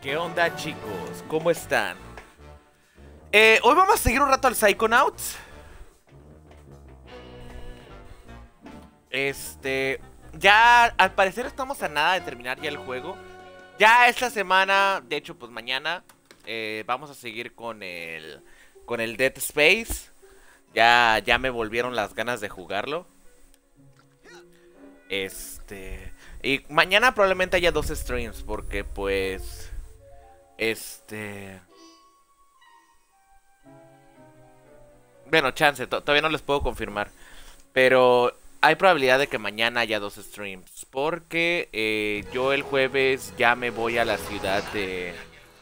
¿Qué onda, chicos? ¿Cómo están? Hoy vamos a seguir un rato al Psychonauts. Ya al parecer estamos a nada de terminar ya el juego. Ya esta semana, de hecho pues mañana, vamos a seguir con el Dead Space. Ya me volvieron las ganas de jugarlo. Y mañana probablemente haya 2 streams porque pues... Bueno, chance, todavía no les puedo confirmar. Pero hay probabilidad de que mañana haya 2 streams. Porque yo el jueves ya me voy a la ciudad de...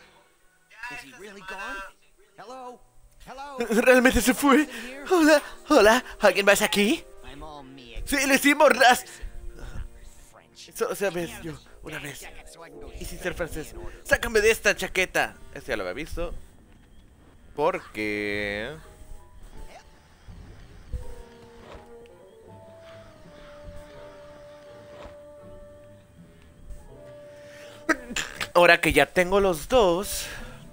¿Realmente se fue? Hola, hola, ¿alguien más aquí? Sí, le hicimos ras... Sabes, yo, una vez. Y sin ser francés, sácame de esta chaqueta. Este ya lo había visto. Porque... ahora que ya tengo los dos...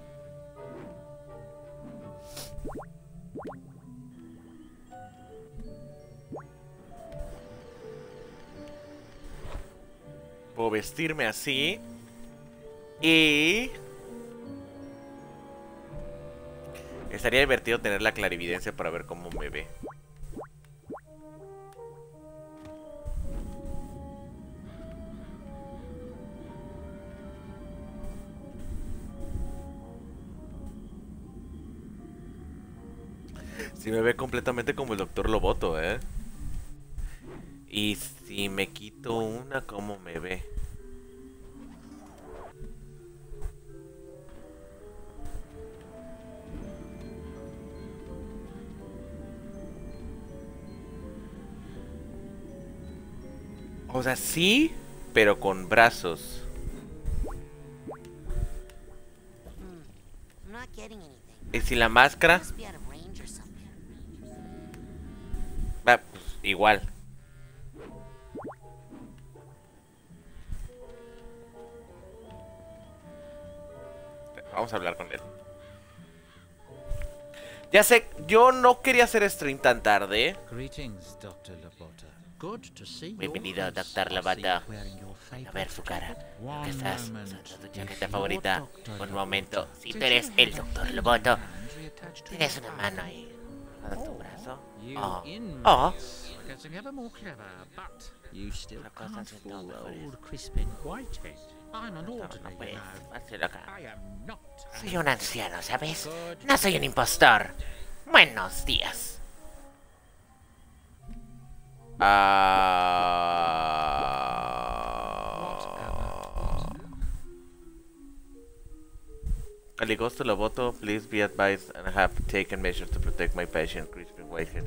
puedo vestirme así. Y... estaría divertido tener la clarividencia para ver cómo me ve. Si me ve completamente como el Doctor Loboto, ¿eh? Y si me quito una, ¿cómo me ve? O sea, sí, pero con brazos. ¿Y si la máscara? Va, pues, igual. Vamos a hablar con él. Ya sé, yo no quería hacer stream tan tarde. Bienvenido, Dr. Loboto. A ver su cara. ¿Qué estás usando tu chaqueta favorita? Un momento. Si tú eres el Dr. Loboto, tienes una mano ahí a tu brazo. Oh. Oh. Una cosa haciendo no puedes hacerlo acá. Soy un anciano, ¿sabes? No soy un impostor. Buenos días. Aligosto Loboto, please be advised and have taken measures to protect my patient, Crispin Whitehead.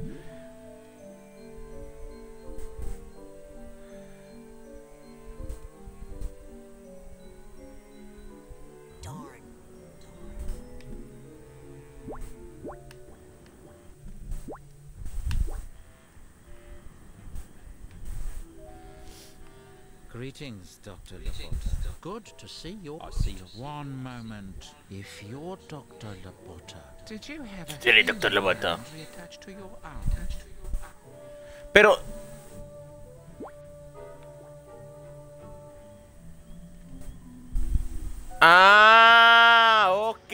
Greetings, Dr. Loboto. Good to see you. I see you. One moment. If you're Dr. Loboto, did you have a Sí, Dr. Loboto. attached to your arm? Pero... ok.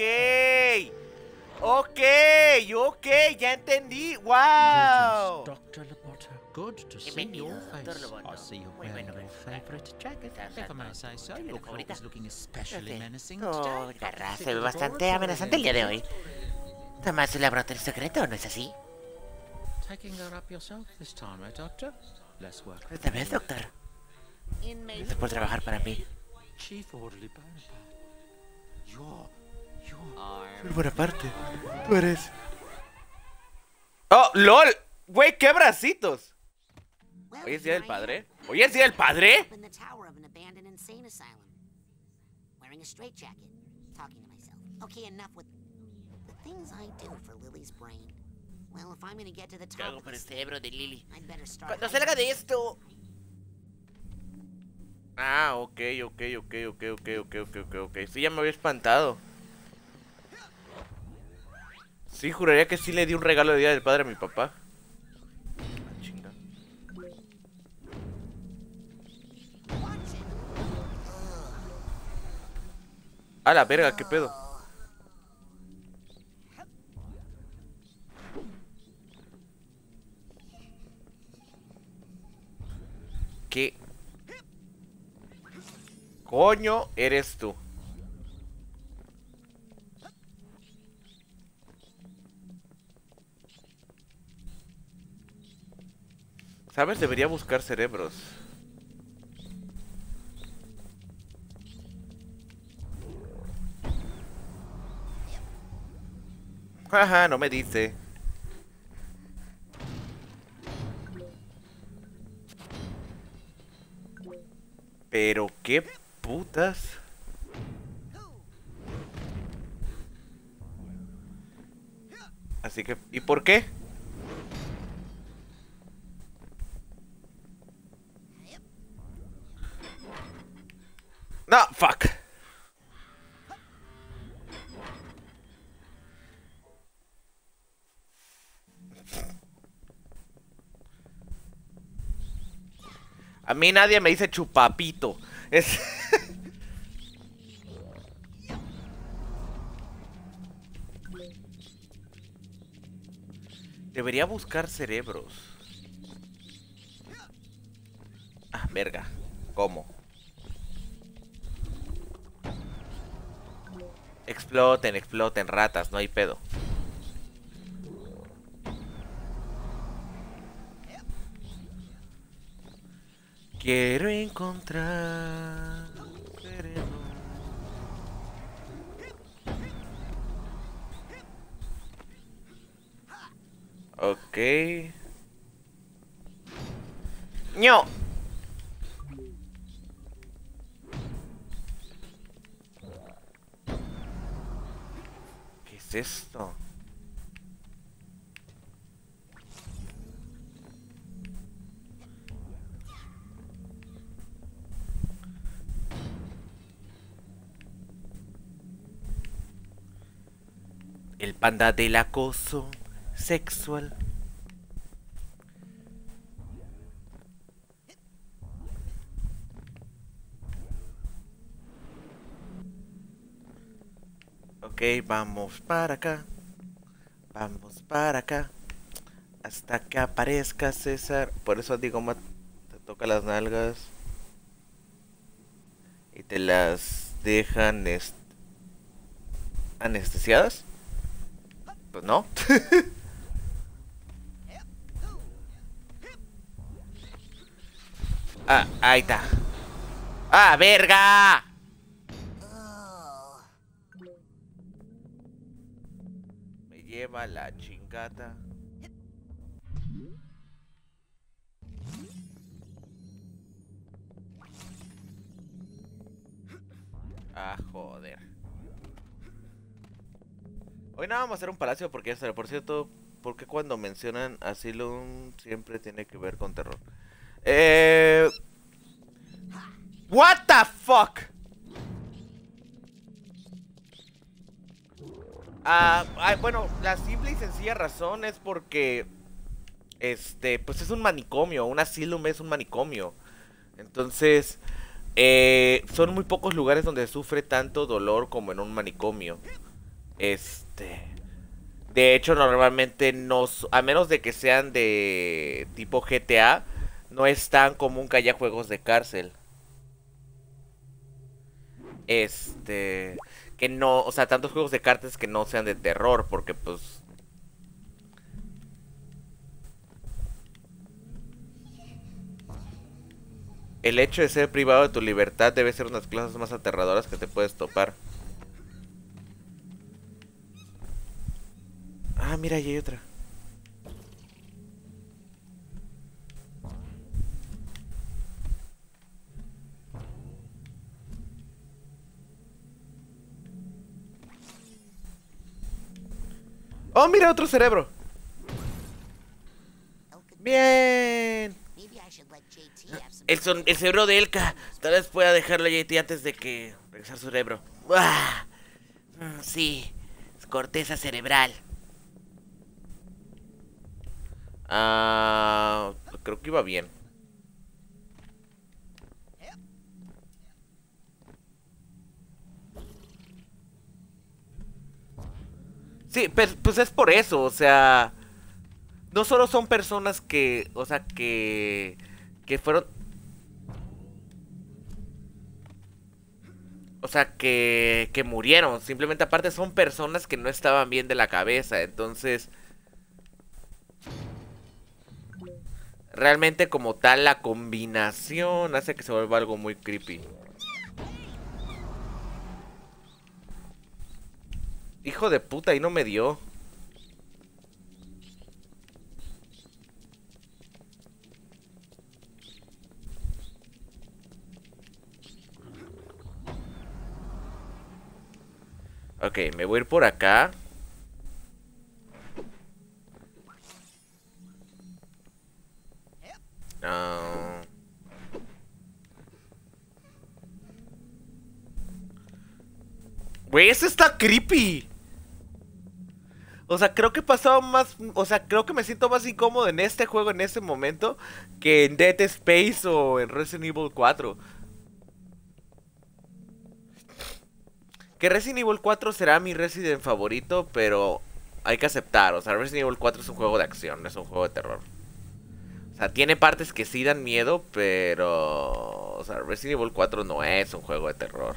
Ok, ya entendí. Wow. Dr. Loboto. Good to see Bienvenido, your Dr. face. Loboto. I see you're Muy wearing bueno, your favorite jacket. If I may say so, ¿Chaqueta your coat favorita? is looking especially menacing Oh, today. Garra, se ve bastante amenazante el día de hoy. Tomás su laboratorio secreto, ¿no es así? Taking her up yourself this time, eh, Doctor? Less work. Esta vez, doctor. Gracias por trabajar para mí. Chief Orderly Bonaparte. You're... Por buena parte, tú eres... ¡Oh, LOL! ¡Güey, qué bracitos! ¿Hoy es día del padre? ¿Hoy es día del padre? In the tower of an abandoned insane asylum, wearing a straitjacket, talking to myself. Okay, enough with the things I do for Lily's brain. Well, if I'm gonna get to the ¿Qué top hago of por el this, cerebro de Lily? I'd better start. Cuando salga de esto... Ah, ok. Sí, ya me había espantado. Sí, juraría que sí le di un regalo de Día del Padre a mi papá. Ah, chinga. A la verga, qué pedo. ¿Qué coño eres tú? ¿Sabes? Debería buscar cerebros. Ajá, no me dice. Pero qué putas. Así que, ¿y por qué? No, fuck. A mí nadie me dice chupapito. Es... Debería buscar cerebros. Ah, verga. ¿Cómo? Exploten, ratas, no hay pedo. Quiero encontrar cerebros. Ok. ¡No! ¿Qué es esto? El panda del acoso sexual. Ok, vamos para acá. Vamos para acá. Hasta que aparezca César. Por eso digo, te toca las nalgas. Y te las dejan anestesiadas. Pues no. Ah, ahí está. ¡Ah, verga! Me lleva la chingada. Ah, joder. Hoy nada vamos a hacer un palacio porque ya está. Por cierto, porque cuando mencionan Asylum siempre tiene que ver con terror. What the fuck? Bueno, la simple y sencilla razón es porque pues es un manicomio. Un asylum es un manicomio. Entonces, son muy pocos lugares donde sufre tanto dolor como en un manicomio. De hecho, normalmente no, a menos de que sean de tipo GTA, no es tan común que haya juegos de cárcel. Que no, o sea, tantos juegos de cartas que no sean de terror, porque pues el hecho de ser privado de tu libertad debe ser una de las cosas más aterradoras que te puedes topar. Ah, mira, ahí hay otra. Oh, mira, otro cerebro. Bien. Maybe I should let El cerebro de Elka. Tal vez pueda dejarlo a JT antes de que regresar su cerebro. ¡Uah! Sí, corteza cerebral. Creo que iba bien. Sí, pues es por eso, o sea, no solo son personas que, o sea, que fueron, o sea, que murieron, simplemente aparte son personas que no estaban bien de la cabeza, entonces, realmente como tal la combinación hace que se vuelva algo muy creepy. Hijo de puta, y no me dio. Ok, me voy a ir por acá. Güey, eso está creepy. O sea, creo que pasaba más... O sea, creo que me siento más incómodo en este juego en este momento que en Dead Space o en Resident Evil 4. Que Resident Evil 4 será mi Resident favorito, pero hay que aceptar. O sea, Resident Evil 4 es un juego de acción, no es un juego de terror. O sea, tiene partes que sí dan miedo, pero... O sea, Resident Evil 4 no es un juego de terror.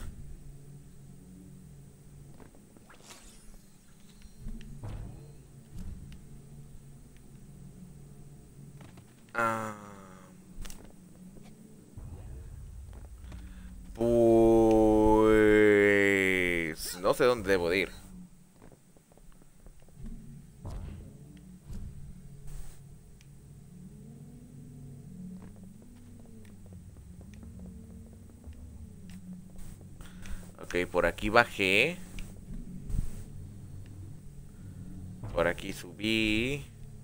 Pues... No sé dónde debo de ir. Ok, por aquí bajé. Por aquí subí.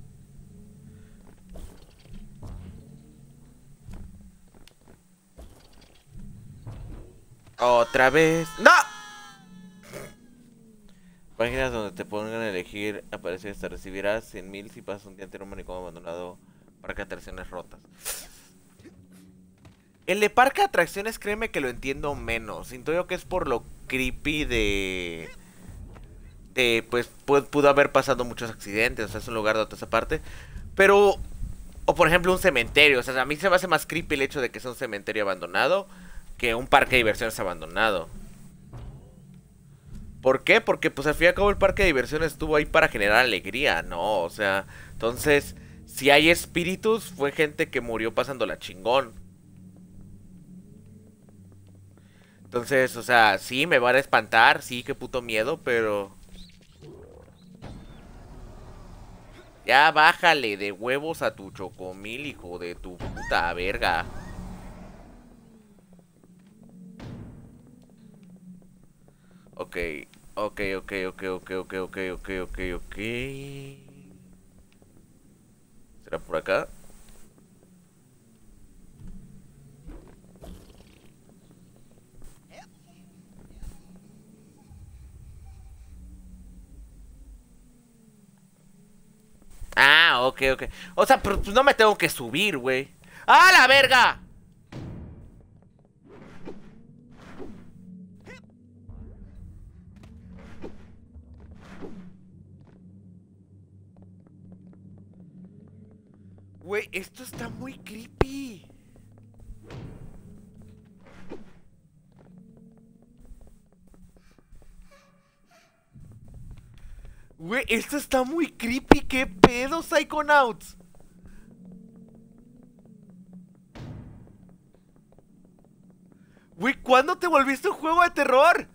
Otra vez. ¡No! Páginas donde te pongan a elegir. Aparece esta. Recibirás 100,000 si pasas un día entero en un manicomio abandonado. Parque de atracciones rotas. El de parque de atracciones, créeme que lo entiendo menos. Siento yo que es por lo creepy de... pues pudo haber pasado muchos accidentes. O sea, es un lugar de toda esa parte. Pero... O por ejemplo un cementerio. O sea, a mí se me hace más creepy el hecho de que sea un cementerio abandonado que un parque de diversiones abandonado. ¿Por qué? Porque pues al fin y al cabo el parque de diversiones estuvo ahí para generar alegría, ¿no? O sea, entonces, si hay espíritus, fue gente que murió pasándola chingón. Entonces, o sea, sí, me van a espantar, sí, qué puto miedo, pero... Ya bájale de huevos a tu chocomil, hijo de tu puta verga. Ok, ok. ¿Será por acá? Ah, ok. O sea, pues no me tengo que subir, güey. ¡Ah, la verga! Güey, esto está muy creepy. Güey, esto está muy creepy. ¿Qué pedo, Psychonauts? Güey, ¿cuándo te volviste un juego de terror?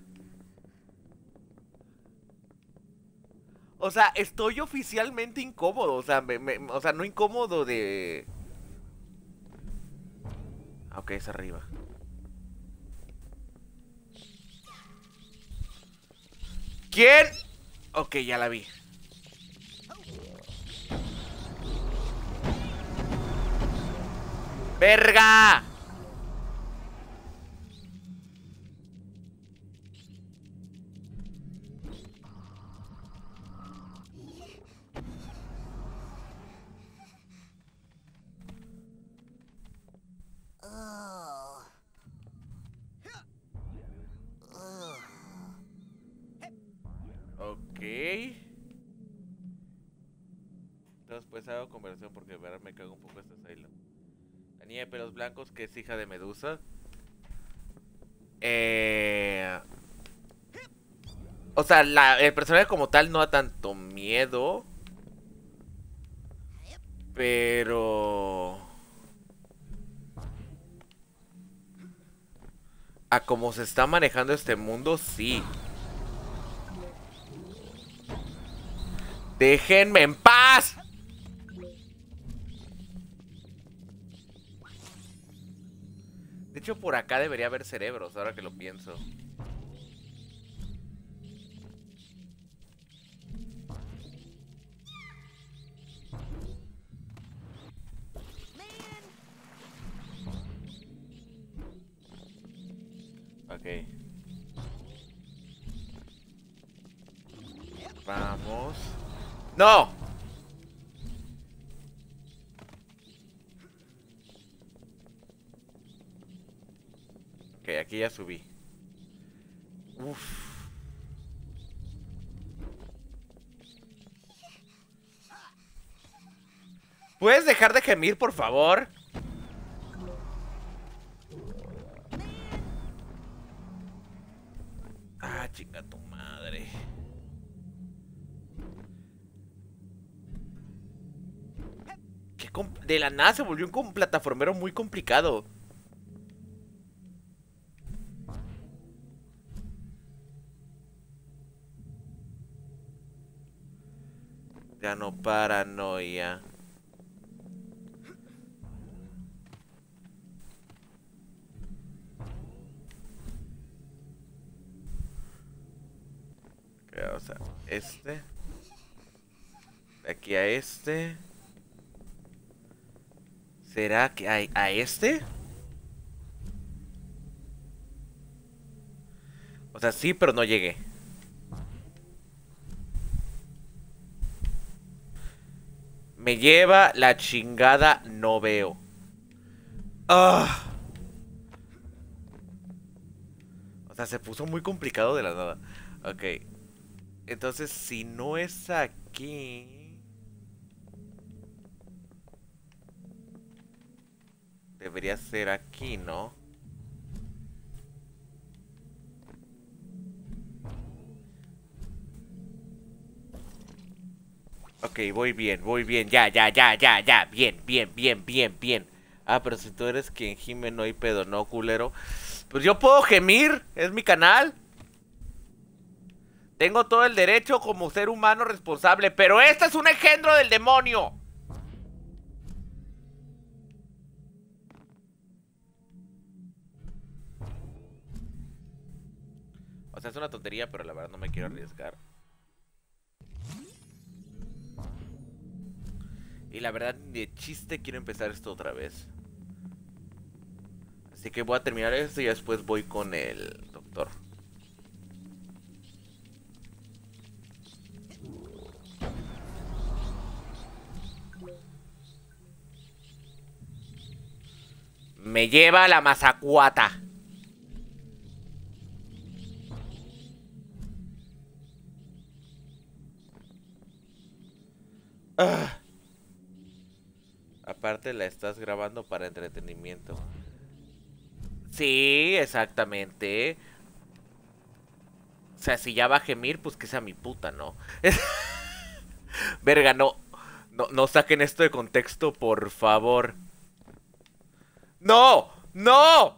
O sea, estoy oficialmente incómodo. O sea, o sea, no incómodo de... Ok, es arriba. ¿Quién? Ok, ya la vi. ¡Verga! Oh. Oh. Ok. Entonces pues hago conversión porque de verdad me cago un poco esta Asylum. La niña de pelos blancos que es hija de Medusa. O sea, el personaje como tal no da tanto miedo. Pero... a cómo se está manejando este mundo, sí. ¡Déjenme en paz! De hecho, por acá debería haber cerebros, ahora que lo pienso. Ok. Vamos. ¡No! Ok, aquí ya subí. Uf. ¿Puedes dejar de gemir, por favor? Ah, chinga tu madre. De la nada se volvió un plataformero muy complicado. Ya no, paranoia. O sea, este. De aquí a este. ¿Será que hay a este? O sea, sí, pero no llegué. Me lleva la chingada, no veo. Ah. O sea, se puso muy complicado de la nada. Ok. Entonces, si no es aquí... debería ser aquí, ¿no? Ok, voy bien, voy bien. Ya, ya, ya, ya, ya. Bien, bien, bien, bien, bien. Ah, pero si tú eres quien gime, no hay pedo, ¿no, culero? Pues yo puedo gemir, es mi canal. Tengo todo el derecho como ser humano responsable, pero este es un engendro del demonio. O sea, es una tontería, pero la verdad no me quiero arriesgar. Y la verdad, ni de chiste quiero empezar esto otra vez. Así que voy a terminar esto y después voy con el doctor. Me lleva la mazacuata. Ah. Aparte la estás grabando para entretenimiento. Sí, exactamente. O sea, si ya va a gemir, pues que sea mi puta, ¿no? Verga, no. No saquen esto de contexto, por favor. ¡No! ¡No!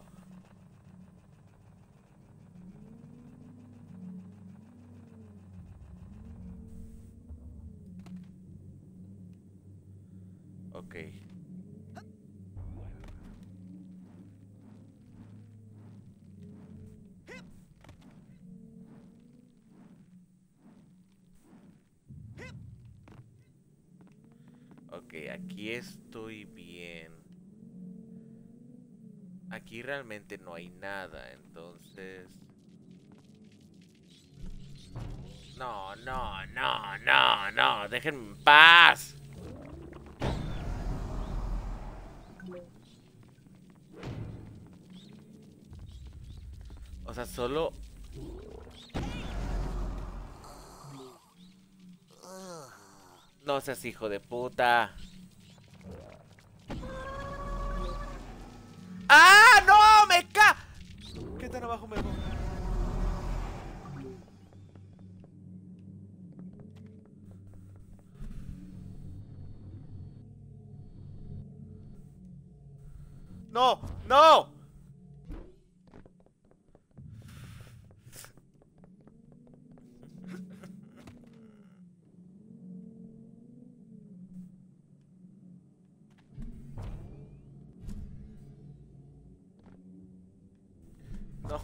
Ok. Ok, aquí estoy bien. Aquí realmente no hay nada, entonces... No, no, no, no, no, déjenme en paz. O sea, solo... No seas hijo de puta. ¡Ah! ¡No! ¡Me ca! ¿Qué tan abajo me voy? ¡No! ¡No! No.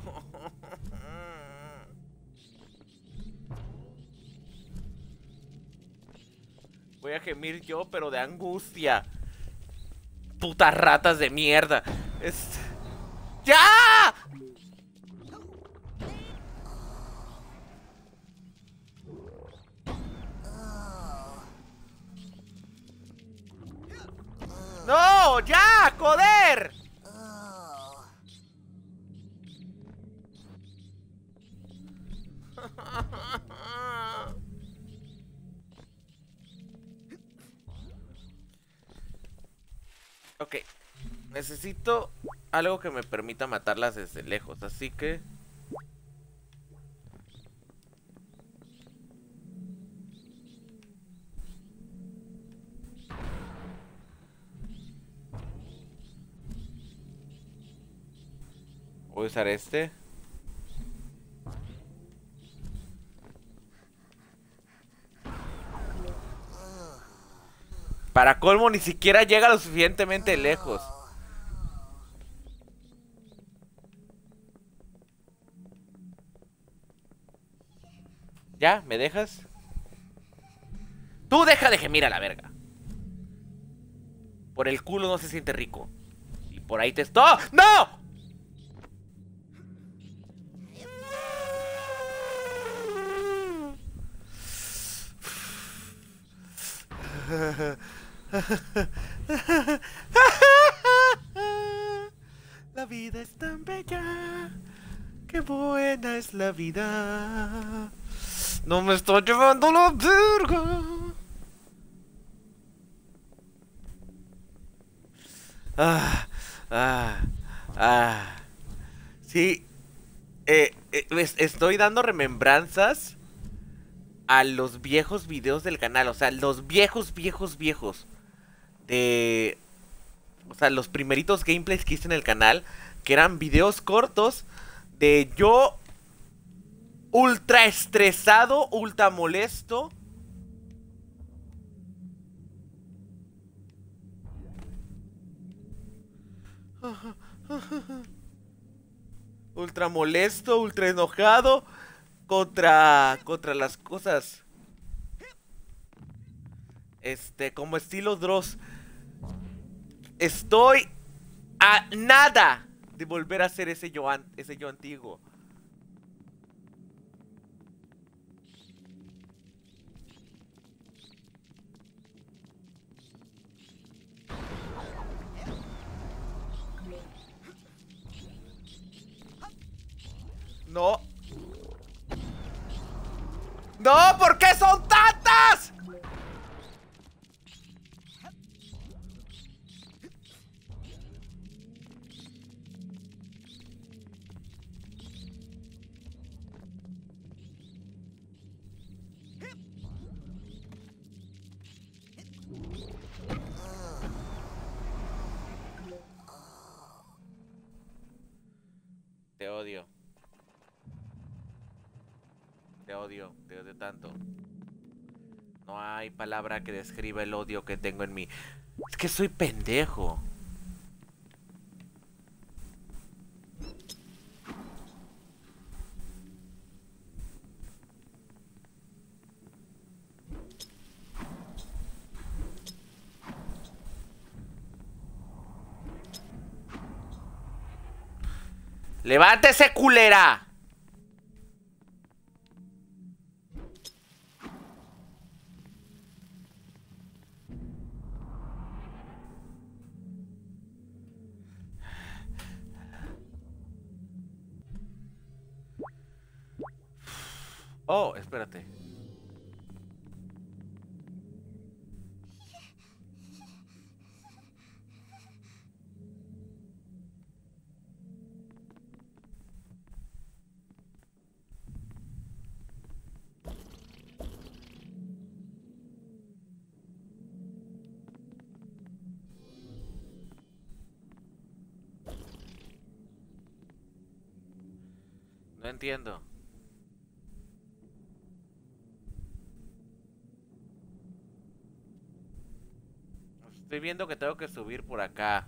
Voy a gemir yo, pero de angustia. Putas ratas de mierda. ¡Ya! ¡No! ¡Ya! ¡Joder! Ok. Necesito algo que me permita matarlas desde lejos, así que... voy a usar este. Para colmo, ni siquiera llega lo suficientemente lejos. ¿Ya? ¿Me dejas? Tú deja de gemir a la verga. Por el culo no se siente rico. Y por ahí te estoy... ¡No! La vida es tan bella. Qué buena es la vida. No me estoy llevando la verga. Ah, ah, ah. Sí, estoy dando remembranzas a los viejos videos del canal. O sea, los viejos. O sea, los primeritos gameplays que hice en el canal, que eran videos cortos de yo ultra estresado, ultra molesto. Ultra molesto, ultra enojado contra las cosas. Como estilo Dross. Estoy a nada de volver a ser ese yo antiguo. No. ¡No! ¿Por qué son tantas? Te odio. Te odio tanto. No hay palabra que describa el odio que tengo en mí. Es que soy pendejo. ¡Levántese, culera! Oh, espérate. No entiendo. Estoy viendo que tengo que subir por acá.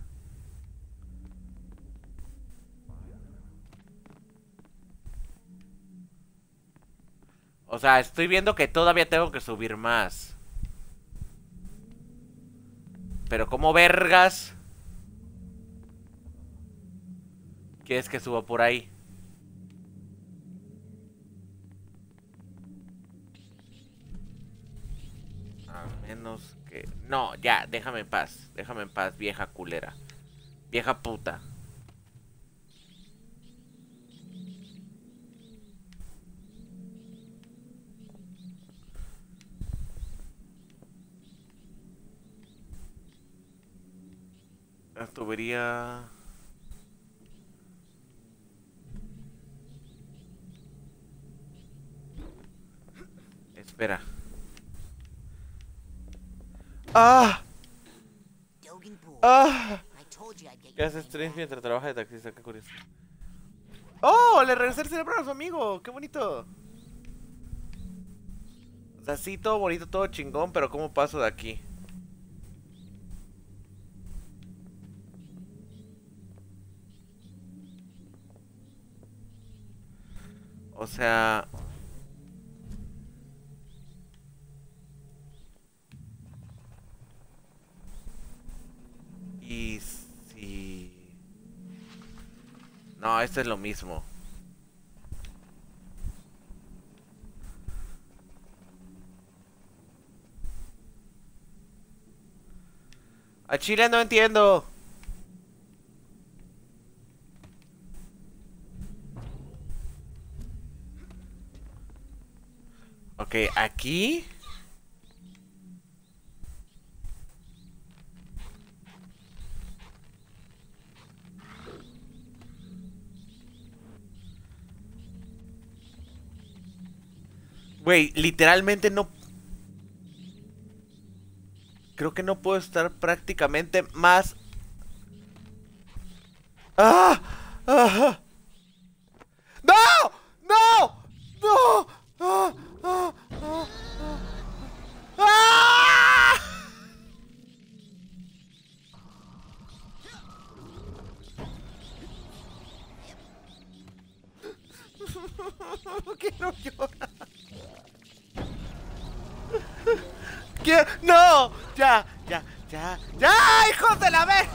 O sea, estoy viendo que todavía tengo que subir más. Pero ¿cómo vergas quieres que suba por ahí? A menos que... No, ya, déjame en paz. Déjame en paz, vieja culera. Vieja puta. La tubería... Espera. ¡Ah! ¡Ah! ¿Qué haces, Strange, mientras trabaja de taxista? Qué curioso. ¡Oh! Le regresé el cerebro a su amigo. ¡Qué bonito! O sea, sí, todo bonito, todo chingón, pero ¿cómo paso de aquí? O sea... Y si... No, esto es lo mismo. A Chile no entiendo. Ok, aquí... Güey, literalmente no... Creo que no puedo estar prácticamente más... ¡Ah! ¡Ah! ¡No! ¡No! ¡No! ¡Ah! ¡Ah! ¡Ah! ¡Ah! ¡Ah! Quiero llorar. ¿Qué? ¡No! ¡Ya! ¡Ya! ¡Ya! ¡Ya! ¡Hijos de la vez!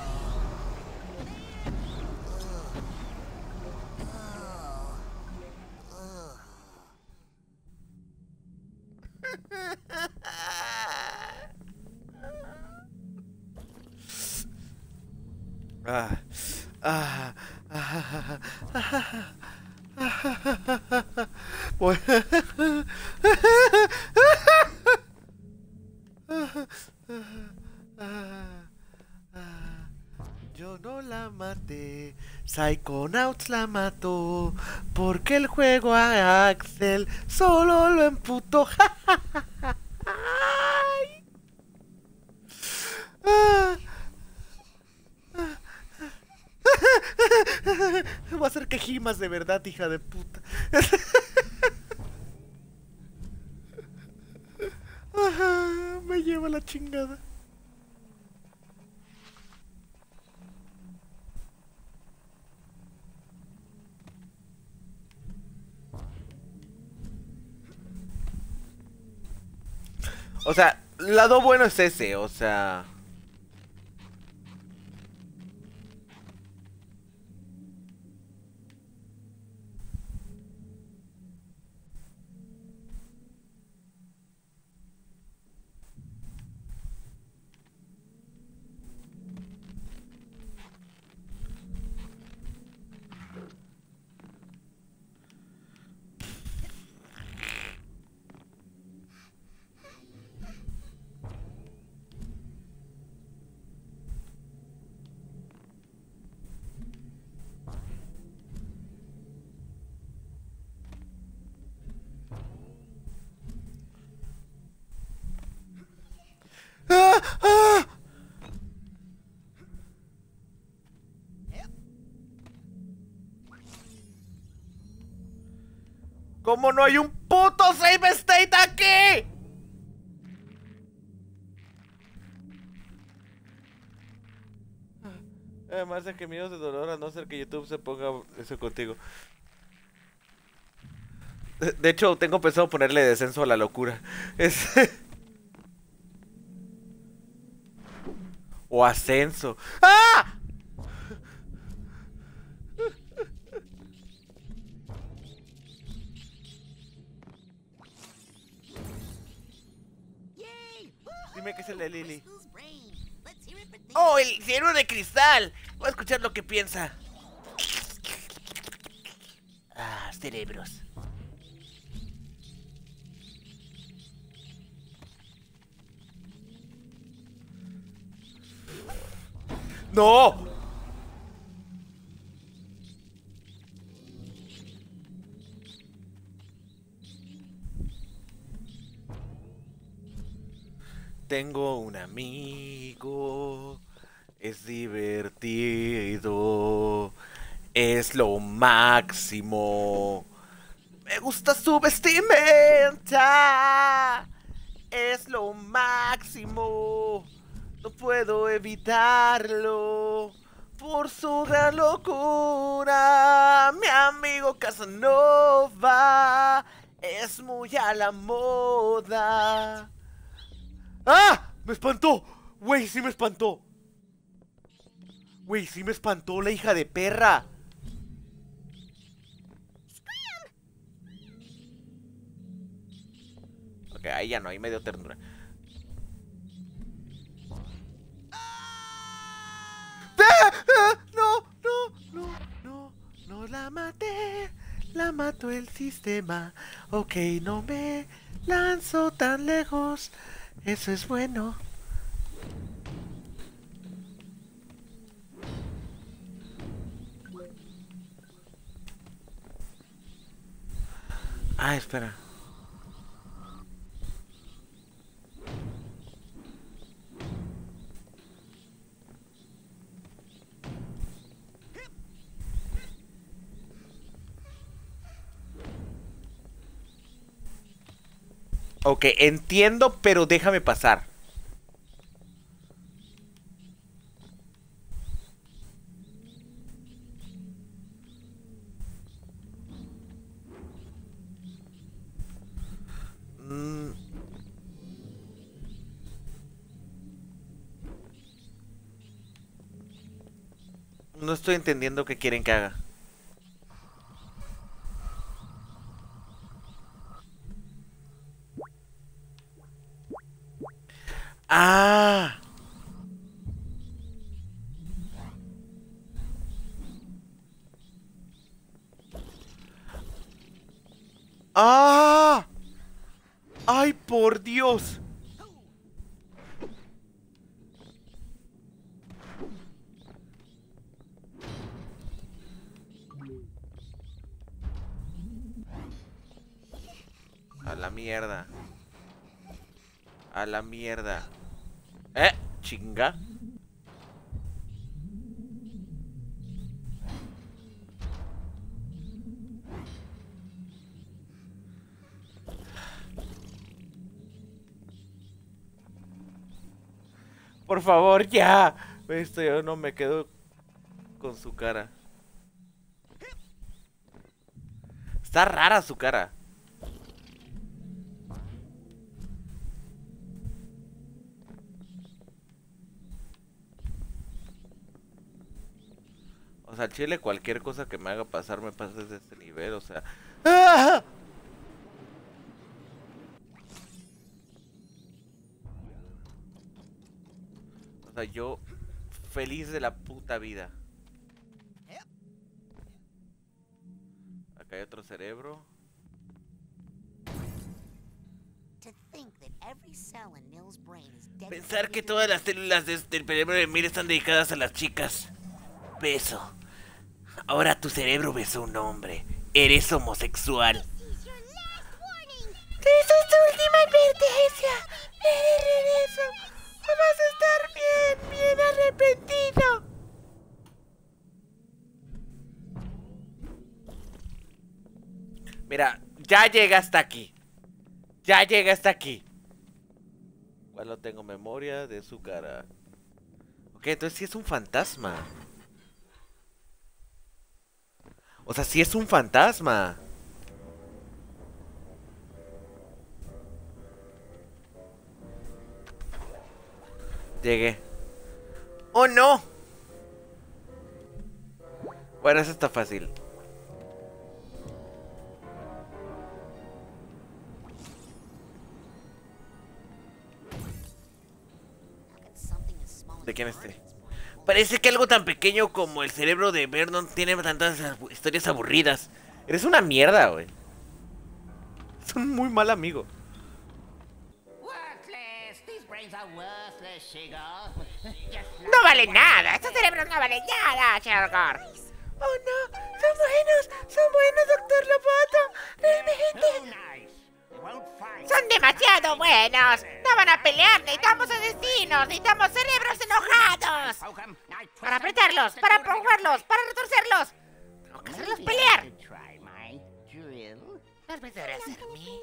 Ah, ah, ah, Voy- Yo no la maté, Psychonauts la mató, porque el juego a Axel solo lo emputó. Ay. Ah. Va a ser que gimas de verdad, hija de puta. Me lleva la chingada. O sea, lado bueno es ese, o sea... ¿Cómo no hay un puto save state aquí? Además de gemidos de dolor, a no ser que YouTube se ponga eso contigo. De hecho, tengo pensado ponerle descenso a la locura. O ascenso. ¡Ah! Dime que es el de Lily. ¡Oh, el cerebro de cristal! Voy a escuchar lo que piensa. Ah, cerebros. ¡No! Tengo un amigo, es divertido, es lo máximo. Me gusta su vestimenta, es lo máximo. No puedo evitarlo por su gran locura. Mi amigo Casanova es muy a la moda. ¡Ah! ¡Me espantó! Güey, sí me espantó. Güey, sí me espantó la hija de perra. Ok, ahí ya no, ahí me dio ternura. No la maté, la mató el sistema. Ok, no me lanzo tan lejos, eso es bueno. Ah, espera. Ok, entiendo, pero déjame pasar. No estoy entendiendo qué quieren que haga. Ah. ¡Ah! ¡Ay, por Dios! A la mierda. A la mierda. Chinga. Por favor, ya. Esto yo no me quedo con su cara. Está rara su cara. O sea, al chile cualquier cosa que me haga pasar me pasa desde este nivel, o sea. ¡Ah! O sea, yo feliz de la puta vida. Acá hay otro cerebro. Pensar que todas las células del cerebro de Mir están dedicadas a las chicas. Beso. Ahora tu cerebro besó a un hombre. Eres homosexual. Esa es tu última advertencia. De regreso. Vas a estar bien, bien arrepentido. Mira, Ya llega hasta aquí. Ya llega hasta aquí. ¿Cuál no tengo memoria de su cara? Ok, entonces sí es un fantasma. O sea, sí es un fantasma. Llegué. ¡Oh, no! Bueno, eso está fácil. ¿De quién esté? Parece que algo tan pequeño como el cerebro de Vernon tiene tantas historias aburridas. Eres una mierda, güey. Es un muy mal amigo. No vale nada. Estos cerebros no valen nada, Shergar. Oh no, son buenos, doctor Loboto. Realmente. Son demasiado buenos. No van a pelear. Necesitamos asesinos. Necesitamos cerebros enojados. Para apretarlos, para empujarlos, para retorcerlos. Tengo que hacerlos pelear. Tal vez debería hacerme.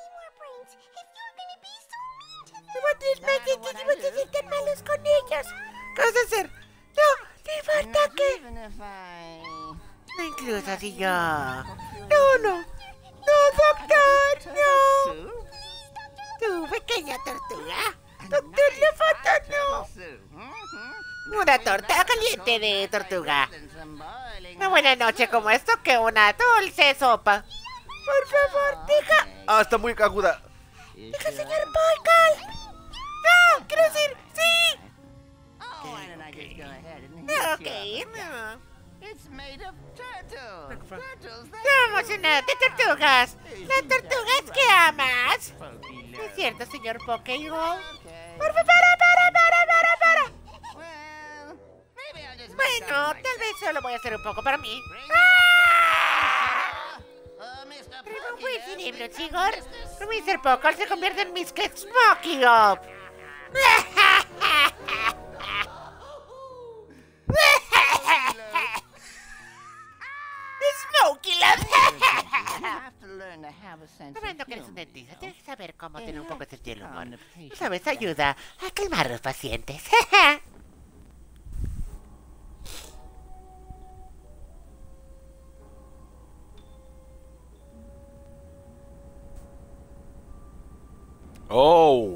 No vas a ser tan malos con ellos. ¿Qué vas a hacer? No, te falta que... No, incluso si yo... No, doctor, no. ¿Tú, pequeña tortuga? Doctor Loboto, no. Una torta caliente de tortuga. Una buena noche como esto que una dulce sopa. Por favor, deja... Ah, está muy aguda. Deja, señor Michael. No, quiero decir, sí. Ok, no. Somos una de tortugas. Las tortugas que amas. ¿No es cierto, señor Pokéball? Por favor, para. Bueno, tal vez solo voy a hacer un poco para mí. Pero fue el cerebro, Sigor. Mr. Pokéball se convierte en Miss Smokey Up. Smokey Love. Sabiendo que eres un dentista, tienes que saber cómo tener un poco de sentido del humor. Tú sabes, ayuda a calmar a los pacientes. Oh.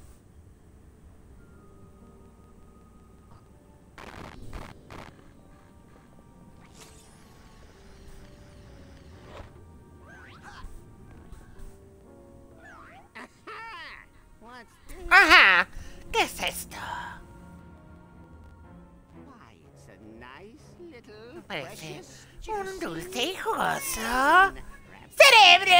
Ajá. ¿Qué es esto? Parece un dulce y jugoso cerebro.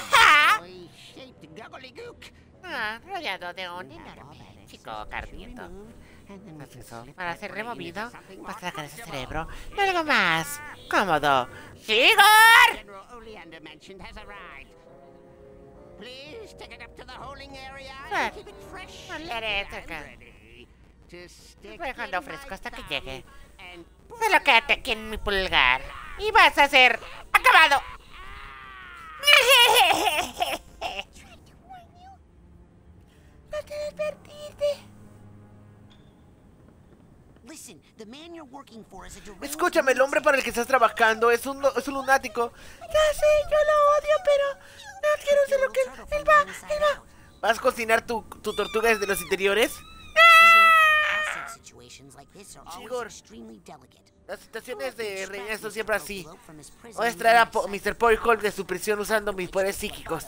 Rodeado de un enorme chico carniento. Para ser removido, vas a sacar ese cerebro y algo más cómodo. ¡Sigor! Voy dejando fresco hasta que llegue. Solo quédate aquí en mi pulgar y vas a ser acabado. No te advertiste. Escúchame, el hombre para el que estás trabajando es un lunático. Ya sé, yo lo odio, pero no quiero ser lo que él va. ¿Vas a cocinar tu tortuga desde los interiores? Sigor, las situaciones de reina son siempre así. Voy a extraer a Mr. Poirot de su prisión usando mis poderes psíquicos.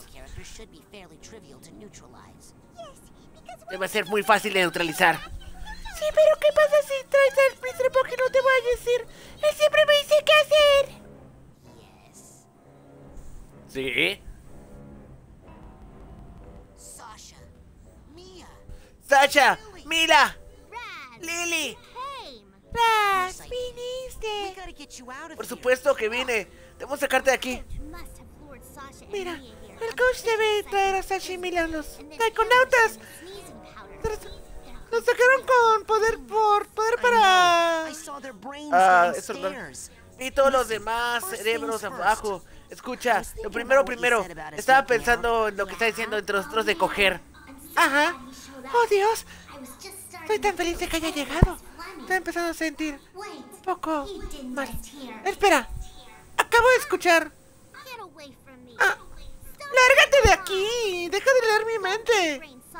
Debe ser muy fácil de neutralizar. Sí, pero ¿qué pasa si traes al Mr. Poirot? No te voy a decir. Él siempre me dice qué hacer. ¿Sí? Sasha, Mila, Lily. Raz, viniste. Por supuesto que vine. Debemos sacarte de aquí. Mira, el coach debe traer a Sasha y Mila, los taikonautas. Nos sacaron con poder para... eso es verdad. Y todos los demás cerebros abajo. Escucha, lo primero. Estaba pensando en lo que está diciendo entre nosotros de coger. Ajá. Oh, Dios. Estoy tan feliz de que haya llegado. Estoy empezando a sentir un poco mal. Espera. Acabo de escuchar. Ah, ¡lárgate de aquí! ¡Deja de leer mi mente!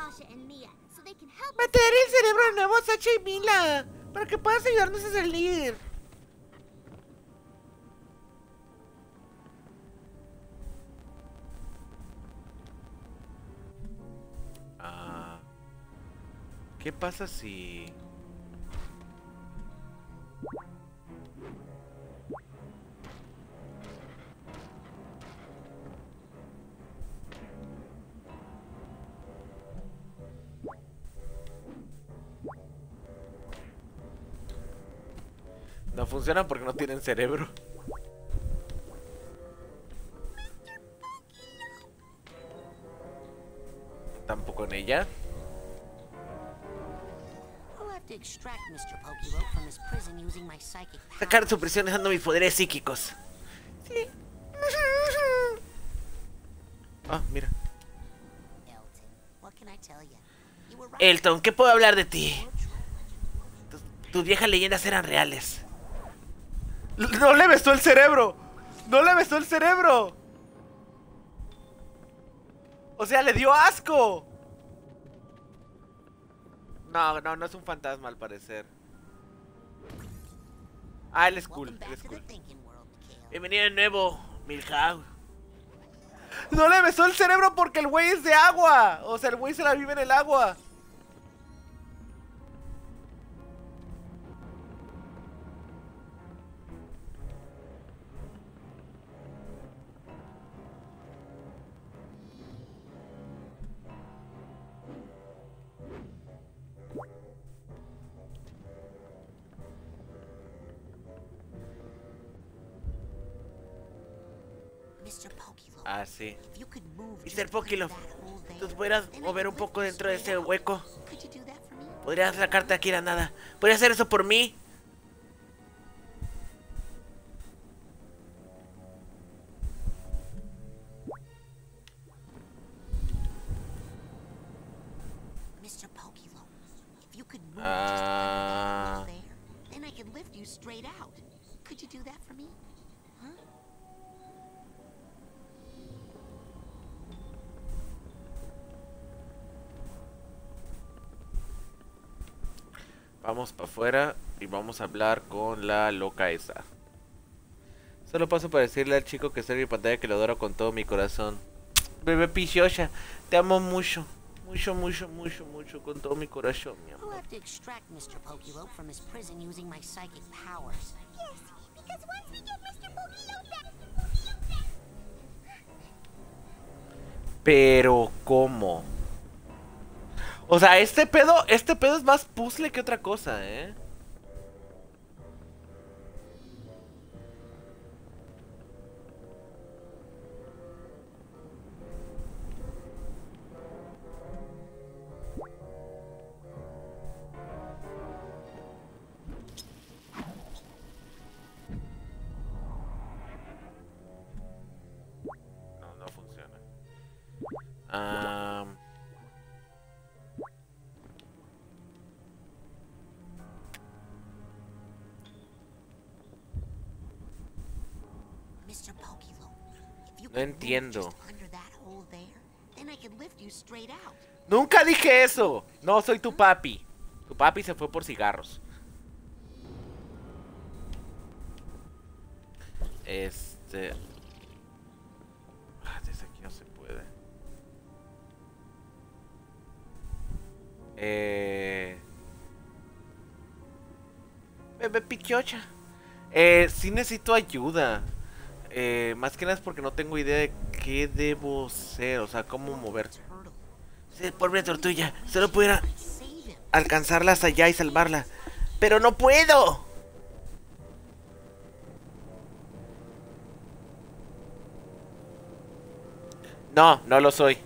Meteré el cerebro de nuevo a Sasha y Mila para que puedas ayudarnos a salir. ¿Qué pasa si...? No funcionan porque no tienen cerebro. Tampoco en ella. Sacar de su prisión usando mis poderes psíquicos. Sí. Ah, mira. Elton, ¿qué puedo hablar de ti? Tus viejas leyendas eran reales. ¡No le besó el cerebro! ¡No le besó el cerebro! O sea, le dio asco. No es un fantasma al parecer. Ah, él es cool, él es cool. Bienvenido de nuevo, Milhouse. No le besó el cerebro porque el güey es de agua. O sea, el güey se la vive en el agua. Ah, sí. Mr. Pokilov, ¿tú pudieras mover un poco dentro de ese hueco? ¿Podrías sacarte aquí la nada? ¿Podrías hacer eso por mí? Vamos para afuera y vamos a hablar con la loca esa. Solo paso para decirle al chico que está en mi pantalla que lo adoro con todo mi corazón. Bebé Pichosha, te amo mucho. Mucho, con todo mi corazón, mi amor. Pero, ¿cómo? O sea, este pedo es más puzzle que otra cosa, ¿eh? No funciona. No entiendo. Nunca dije eso. No soy tu papi. Tu papi se fue por cigarros. Desde aquí no se puede. Bebé Pichocha. Sí necesito ayuda. Más que nada es porque no tengo idea de qué debo hacer. O sea, cómo mover. Sí, pobre tortuga. Solo pudiera alcanzarla hasta allá y salvarla. ¡Pero no puedo! No lo soy.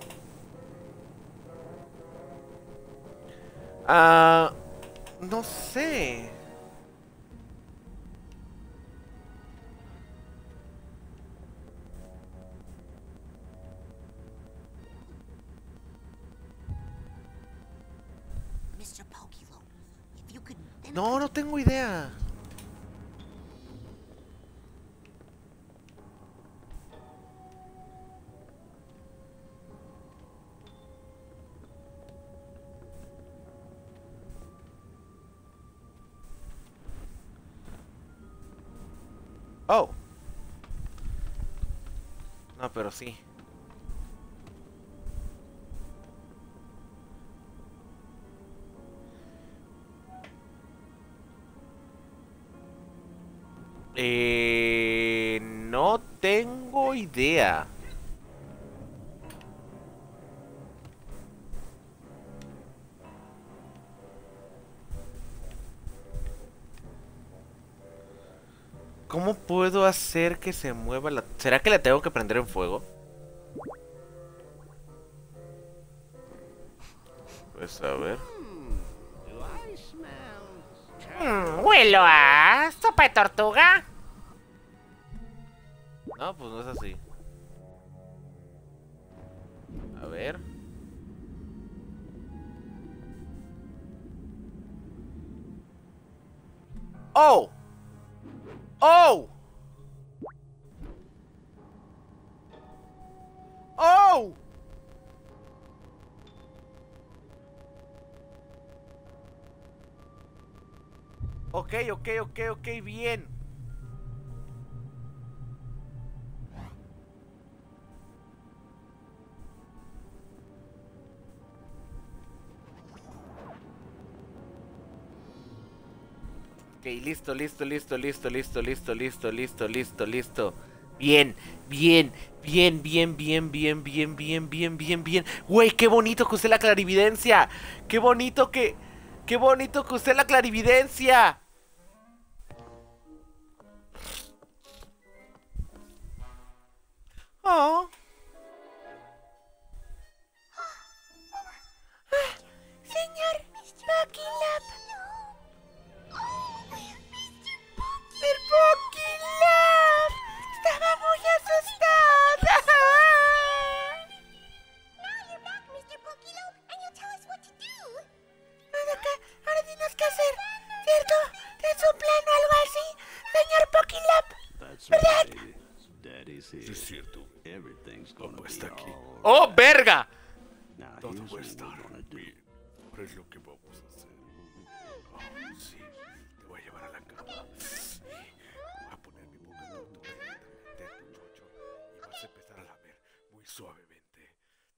No sé. Mr. Pokilo, if you could... No, no tengo idea. Oh. No, pero sí. No tengo idea. ¿Cómo puedo hacer que se mueva la... ¿Será que la tengo que prender en fuego? Pues a ver. Huelo a sopa de tortuga. No, pues no es así. A ver. ¡Oh! ¡Oh! ¡Oh! Ok, bien. Ok, listo. Bien. Güey, qué bonito que usé la clarividencia. Qué bonito que usé la clarividencia. Oh. Señor Pokilop. Mr. Pokilop. Estaba muy asustada. Ahora dinos qué hacer, ¿cierto? ¿Es un plan o algo así, señor Pokilop? ¿Verdad? Es cierto. Papá está aquí. ¡Oh, verga! Todo va a estar bien. Ahora es lo que vamos a hacer. Oh, sí. Te voy a llevar a la cama. Voy a poner mi boca en tu chocho y vas a empezar a lamer muy suavemente.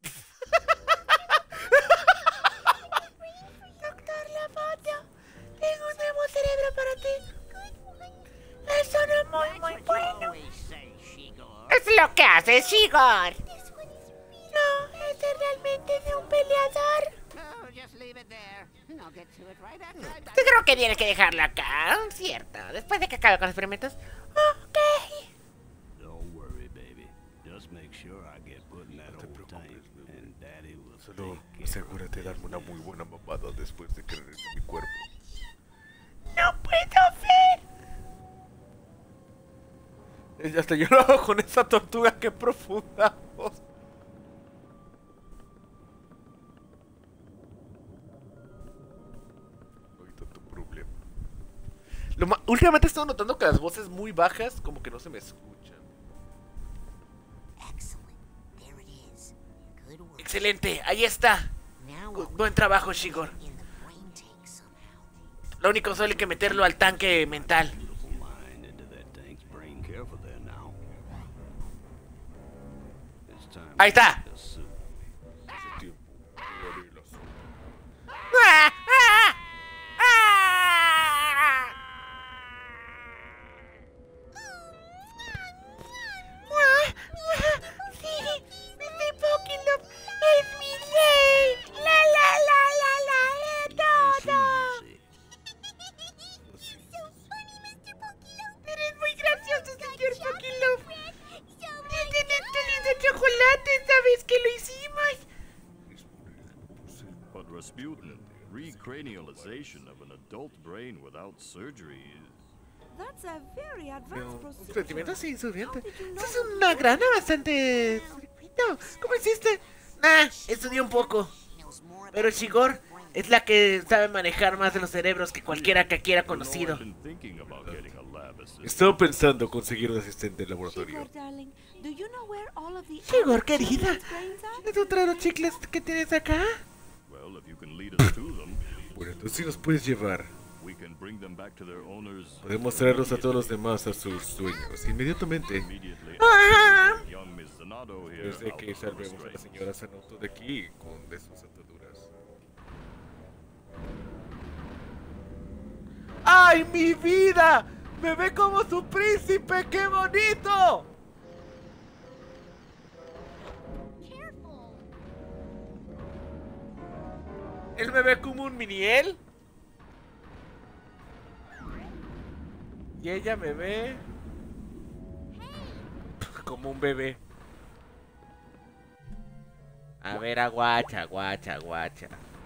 Doctor Loboto, tengo un nuevo cerebro para ti. Es uno muy bueno. Es lo que hace Shigor. No, este es realmente de un peleador. Yo creo que tienes que dejarlo acá, ¿cierto? Después de que acabe con los experimentos. Ok. Solo asegúrate de darme una muy buena mamada después de que regrese mi cuerpo. No puedo ver. Hasta yo lo hago con esa tortuga, qué profunda. Ahorita tu problema. Últimamente he estado notando que las voces muy bajas como que no se me escuchan. Excelente, ahí está. Buen trabajo, Shigor. Lo único solo hay que meterlo al tanque mental. Ahí está. Sí, Mr. Pokilop es mi rey. La todo. Eres muy gracioso, señor Pokilop. Tienes de chocolate, ¿sabes que lo hicimos? But Rasputin, recranialization of an adult brain without surgery is... That's a very advanced procedure. Sentimientos sí, suficiente. How did you Esta es know? una grana bastante... ¿Cómo hiciste? Nah, estudié un poco. Pero Shigor, Es la que sabe manejar más de los cerebros que cualquiera que quiera conocido. I've been thinking about getting a lab assistant. Estaba pensando conseguir un asistente de laboratorio. Shigor, darling, do you know where all of the Shigor, other querida. children's brains are? ¿Tienes otra de los chicles que tienes acá? Well, if you can lead us to them, Bueno, entonces sí nos puedes llevar. we can bring them back to their owners Podemos traerlos a todos los demás a sus dueños inmediatamente. immediately. Ah. Young Miss Zanotto here. Desde out que of our salvemos a la restraint. señora Sanoto de aquí con de sus ataduras. ¡Ay, mi vida! ¡Me ve como su príncipe! ¡Qué bonito! ¿Él me ve como un miniel? Y ella me ve como un bebé. A ver, aguacha, guacha, guacha.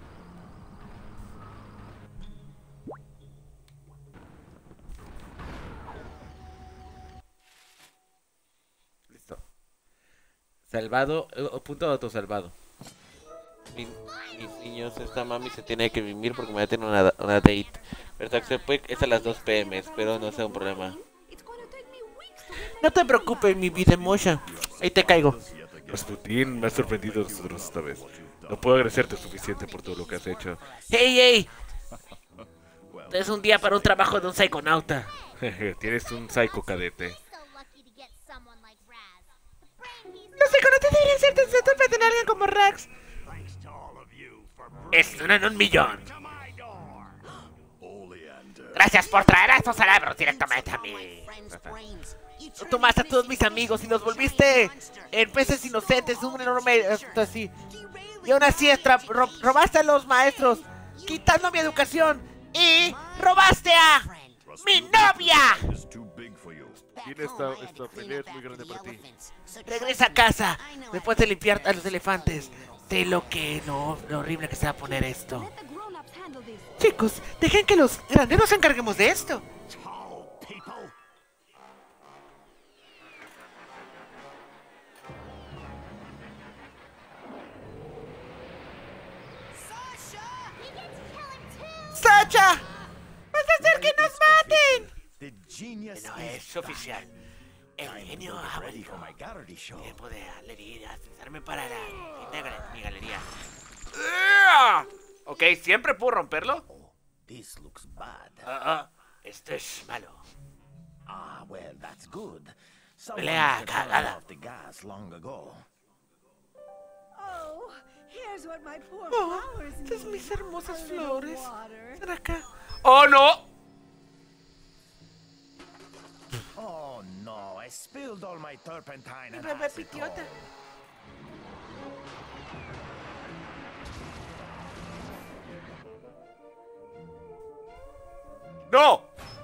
Listo. Salvado, punto autosalvado. Mis niños, esta mami se tiene que mimir porque me va a tener una date. Pero se puede, es a las 2 p.m. Espero no sea un problema. It's gonna take me weeks to get No te preocupes, mi vida hermosa. Ahí te caigo. Rasputin me ha sorprendido a nosotros esta vez. No puedo agradecerte suficiente por todo lo que has hecho. ¡Hey, hey! Es un día para un trabajo de un psiconauta. Tienes un psycho cadete. Los psiconautas deberían ser tan sueltos para tener a alguien como Rex. Es uno en un millón. Gracias por traer a estos cerebros directamente a mí. Tú tomaste a todos mis amigos y los volviste en peces inocentes, un enorme así. Y aún así robaste a los maestros, quitando mi educación y robaste a mi novia. It's too big for you. Esta pelea es muy grande para ti. Regresa a casa después de limpiar a los elefantes. De lo horrible que se va a poner esto. let the grown-ups handle this. Chicos, dejen que los grandes nos encarguemos de esto. ¡Sacha! ¡Vas a hacer que nos maten! No es oficial. El genio ha vuelto. Tiempo de acercarme para mi galería. Ok, ¿siempre puedo romperlo? This looks bad. Esto es malo. Ah, well, that's good. Pelea Someone had cagada. turned off the gas long ago. Oh, here's what my poor Oh, flowers estas need. mis hermosas A little flores. water. Están acá. ¡Oh, no! Oh no, I spilled all my turpentine and Bebé acetone. pitiota. ¡No!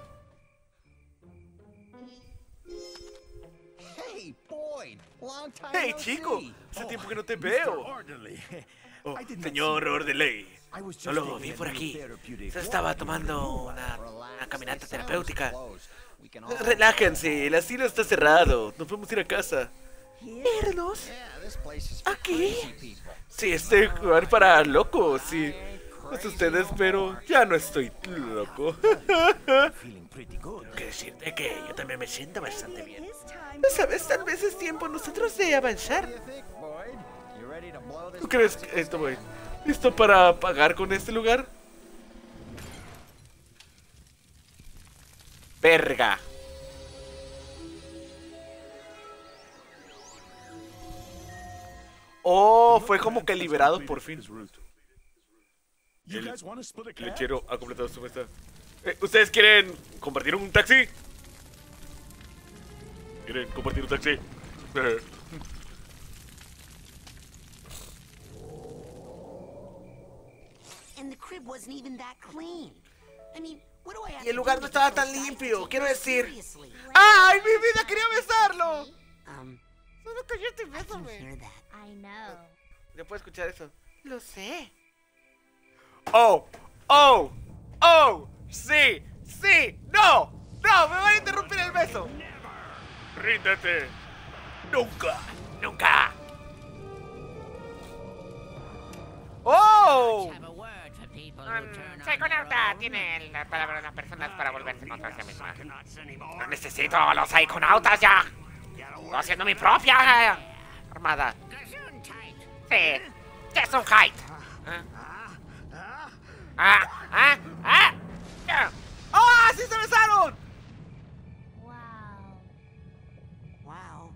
Hey, Boyd, long time ¡Hey, no chico! see. Hace tiempo que no te Mr. veo. Orderly. Oh, I did not señor see you. Ordeley. I was just No lo taking vi a por new aquí. therapeutic Se estaba walk. tomando una caminata terapéutica. We can all- Relájense, el asilo está cerrado. Nos podemos ir a casa. ¿Irnos? Yeah, this place is for ¿Aquí? crazy people. Sí, este lugar para locos, sí. No sé ustedes, pero ya no estoy loco. Feeling pretty good. Que decirte que yo también me siento bastante bien. This time, ¿No sabes? Tal vez es tiempo nosotros de avanzar. Boyd, you ready to blow this? ¿Tú crees que esto, güey? ¿Listo para pagar con este lugar? Verga. Oh, fue como que liberado por fin. El lechero ha completado su mesa. ¿Ustedes quieren compartir un taxi? ¿Quieren compartir un taxi? And the crib wasn't even that clean. I mean, what do I have Y el to lugar do no to estaba get tan those guys limpio, to take quiero me decir. seriously? ¡Ay, mi vida! ¡Quería besarlo! Solo cállate y I can bésame. hear that. I know. ¿Ya puedo escuchar eso? Lo sé. ¡Oh! ¡Oh! ¡Oh! ¡Sí! ¡Sí! ¡No! ¡No! ¡Me van a interrumpir el beso! ¡Ríndete! ¡Nunca! ¡Nunca! ¡Oh! Psychonauta tiene la palabra de las personas para volverse contra sí misma. No necesito a los Psychonautas ya. Estoy haciendo mi propia armada. Sí, ¿qué es un kite? ¡Ah! ¡Sí se besaron! Wow.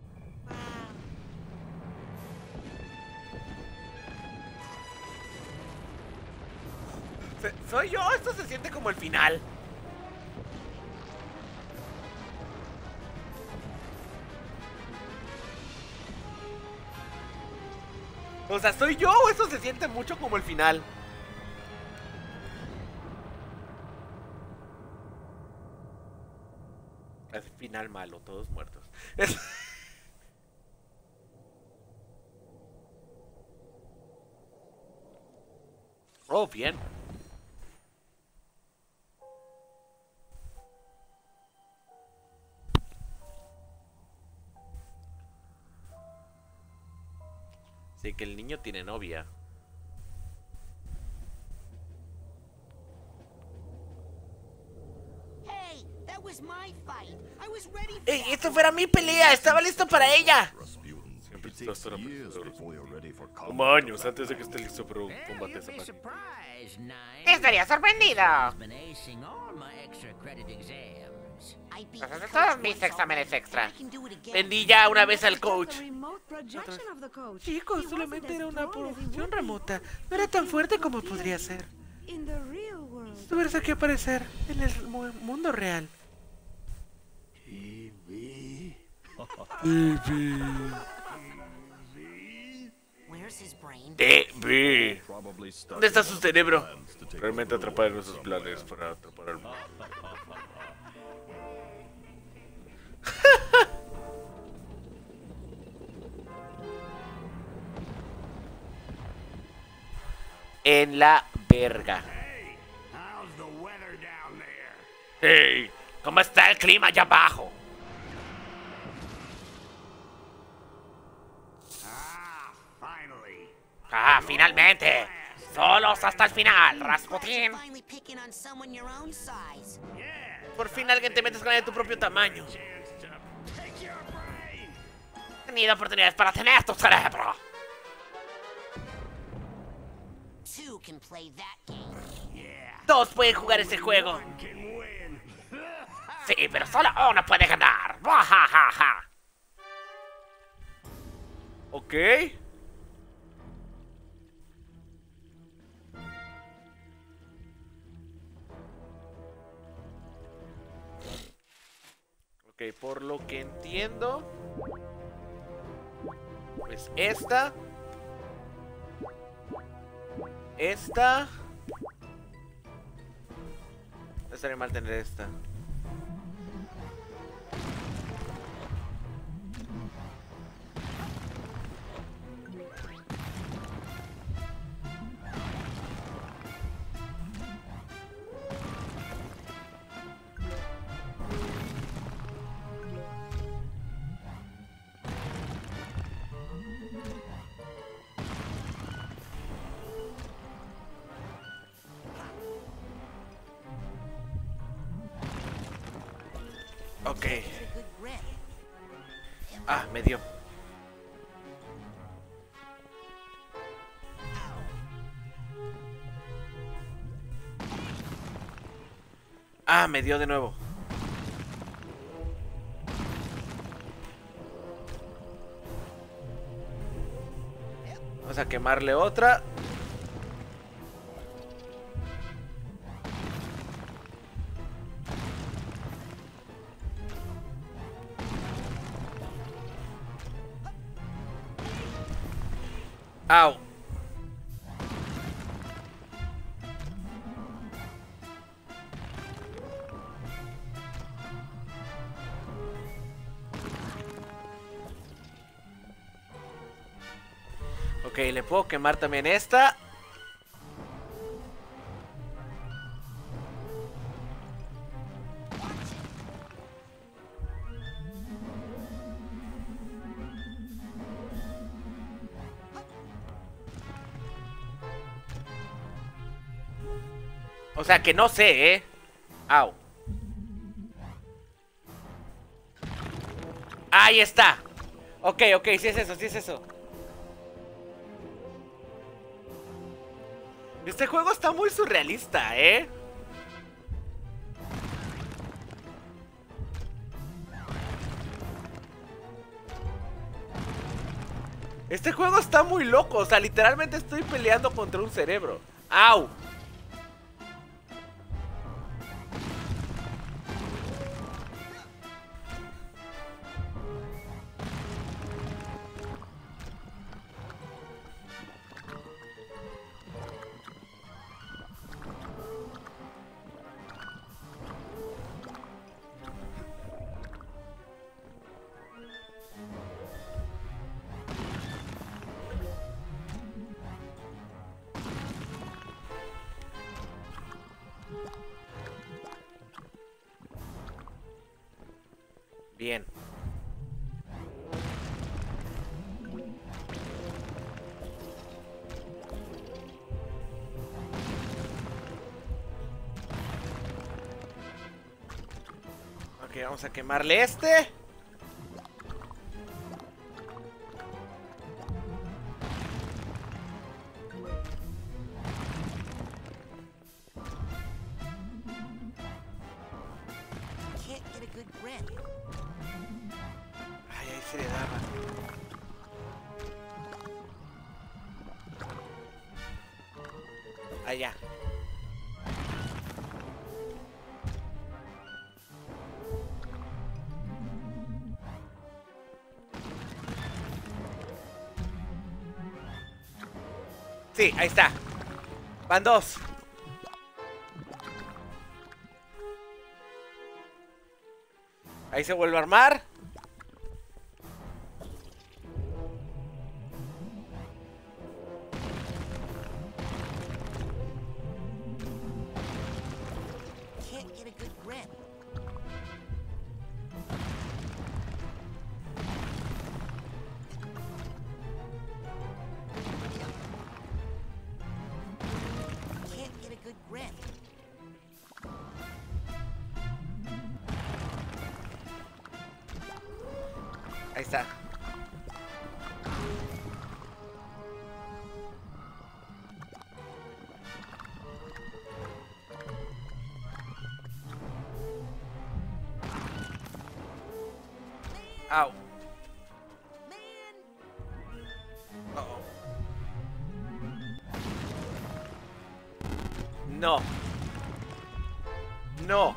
¿Soy yo? Esto se siente como el final. O sea, ¿soy yo o esto se siente mucho como el final? El final malo, todos muertos. Oh, bien. Sí, que el niño tiene novia. Hey, that was my fight. I was ready for ¡Ey, that. esto fuera mi pelea! ¡Estaba listo para ella! Rasputin, Siempre it takes estás para years procesadores. before you're ready for Como combat. años antes de que esté listo para un combate esa máquina. Estaría sorprendido. I beat Pasas de the todos coach mis once exámenes already. extra. I can do it again. Vendí ya una vez al coach. The remote projection of the coach. Chicos, He solamente wasn't era as una strong as he producción would be. remota. No era tan fuerte como podría ser. In the real world. Tuvieras que aparecer en el mundo real. Where's his brain? Baby. Probably stuck ¿Dónde está in su one of cerebro? his plans to take Realmente over the atrapar en world nuestros from planes para atrapar al mundo. En la verga. How's the weather down there? Hey, ¿cómo está el clima allá abajo? Finally. Ah, finalmente. Solos hasta el final, Rasputin. Finally picking on someone your own size. Por fin alguien te metes con él de tu propio tamaño. Take your brain. He tenido oportunidades para tener tu cerebro. Two can play that game. Dos pueden jugar ese juego. Can win. Sí, pero solo uno puede ganar. Bajajaja. Ok. Ok, por lo que entiendo, pues esta. No estaría mal tener esta. Ok. It's a good grip. Ah, me dio. Ah, me dio de nuevo. Vamos a quemarle otra. Au. Ok, le puedo quemar también esta. O sea que no sé, Au. Ahí está. Ok, sí es eso, sí es eso. Este juego está muy surrealista, Este juego está muy loco, o sea, literalmente estoy peleando contra un cerebro. ¡Au! Bien. Ok, vamos a quemarle este. Can't get a good grip. Ay, ahí se le daba. Allá. Sí, ahí está. Van dos. Ahí se vuelve a armar. Can't get a good grip. Can't get a good grip. Ahí está. Au. Uh-oh. No. No.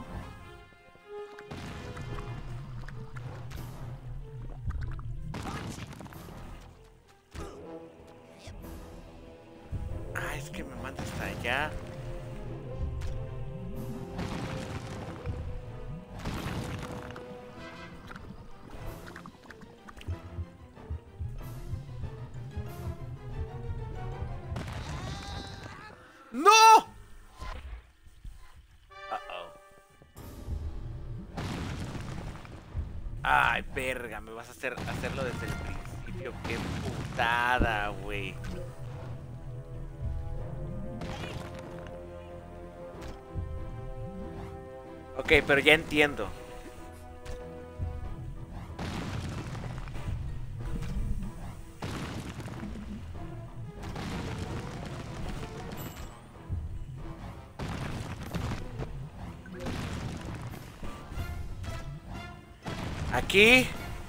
Ah, es que me manda hasta allá. ¡No! Uh-oh. Ay, verga, me vas a hacerlo desde el principio. Qué putada, güey. Ok, pero ya entiendo. Aquí.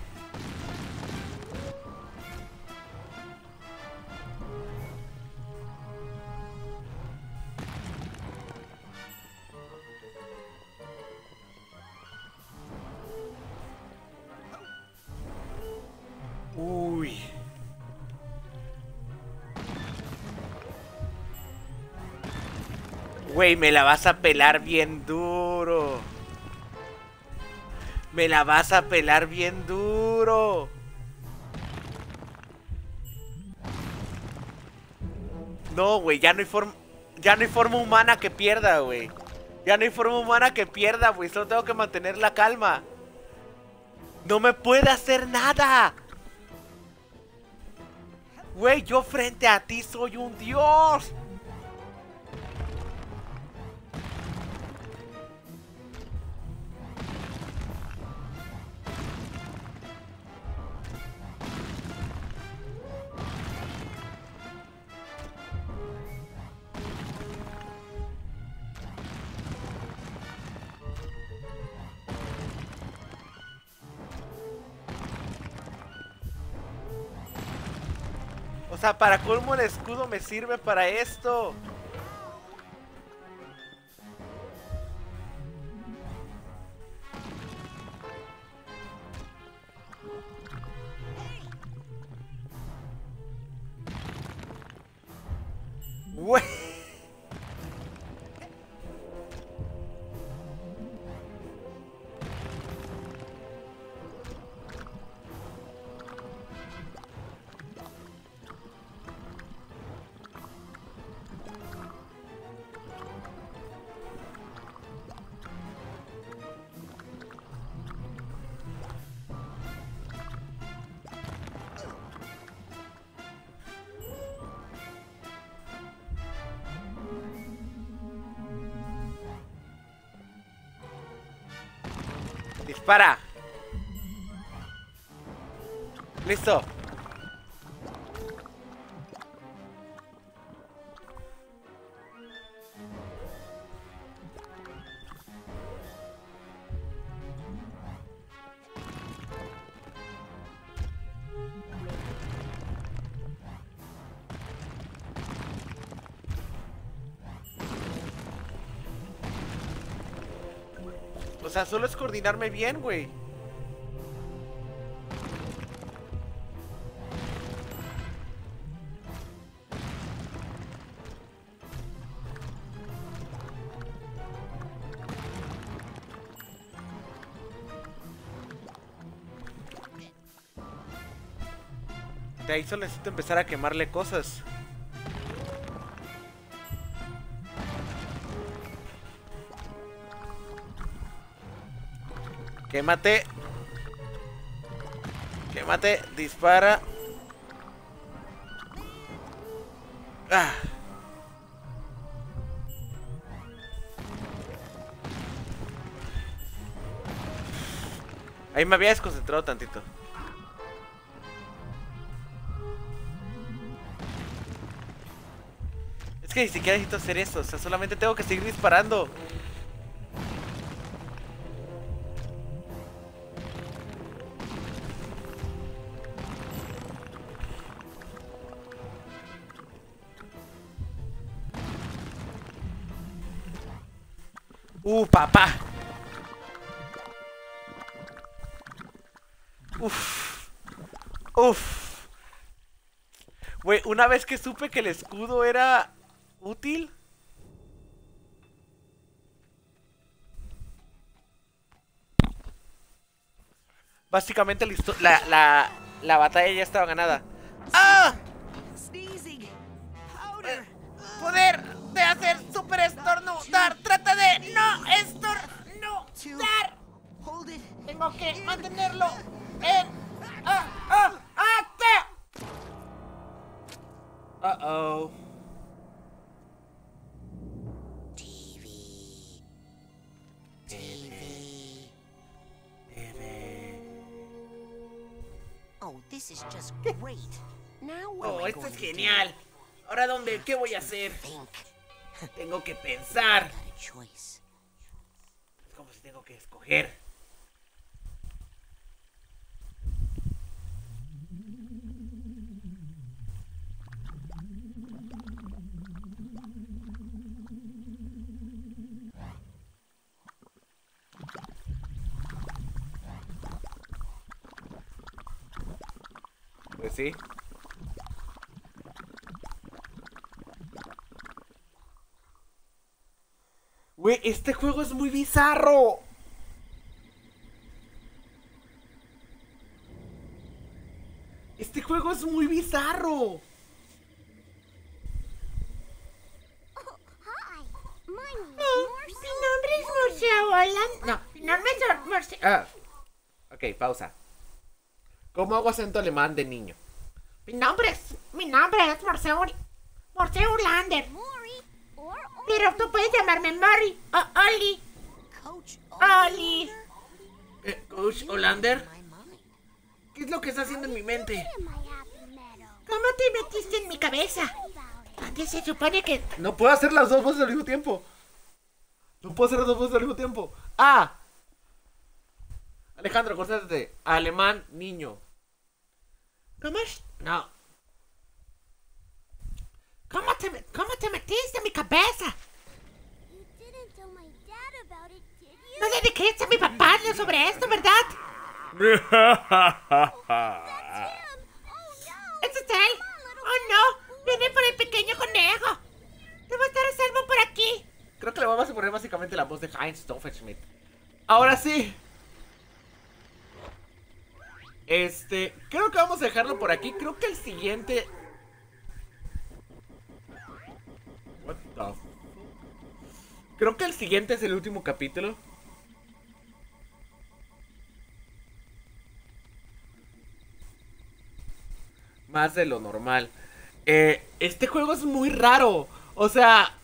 Uy. Güey, me la vas a pelar bien duro. Me la vas a pelar bien duro. No, güey, ya no hay forma. Ya no hay forma humana que pierda, güey. Ya no hay forma humana que pierda, güey. Solo tengo que mantener la calma. No me puede hacer nada. Güey, yo frente a ti soy un dios. O sea, para colmo el escudo me sirve para esto. Güey. Dispara. Listo. O sea, solo es coordinarme bien, güey. De ahí solo necesito empezar a quemarle cosas. Quémate. Quémate, dispara. Ah. Ahí me había desconcentrado tantito. Es que ni siquiera necesito hacer eso, o sea, solamente tengo que seguir disparando. Papá. Uf. Uf. Güey, una vez que supe que el escudo era útil. Básicamente la batalla ya estaba ganada. ¡Ah! Poder de hacer super estornudar. Trata de no estornudar. Tengo que mantenerlo en... Uh-oh. Oh, this is just great. Now what am Oh, I esto going es to genial. Ahora, ¿dónde? ¿Qué voy a hacer? think? Tengo que pensar. Got a choice. Es como si tengo que escoger. Pues sí. Güey, este juego es muy bizarro. Este juego es muy bizarro. Mi nombre es Murcia Holland. No, mi nombre es Murcia. Ah. Ok, pausa. ¿Cómo hago acento alemán de niño? Mi nombre es Murcia Hollander. Pero tú puedes llamarme Murray o Oli. Coach Oli. Coach Hollander. my mind. ¿Qué es lo que está haciendo en mi mente? ¿Cómo te metiste en mi cabeza? Antes se supone que... No puedo hacer las dos voces al mismo tiempo. No puedo hacer las dos voces al mismo tiempo. ¡Ah! Alejandro, concéntrate. Alemán, niño. ¿Cómo es? No. ¿Cómo te metiste en mi cabeza? No le dijiste a mi papá sobre esto, ¿verdad? ¿Ese es él? ¡Oh, no! ¡Viene por el pequeño conejo! ¡Debo estar a salvo por aquí! Creo que le vamos a poner básicamente la voz de Heinz Doofenshmirtz. Ahora sí. Creo que vamos a dejarlo por aquí. Creo que el siguiente... What the f... Creo que el siguiente es el último capítulo. Más de lo normal. Este juego es muy raro. O sea,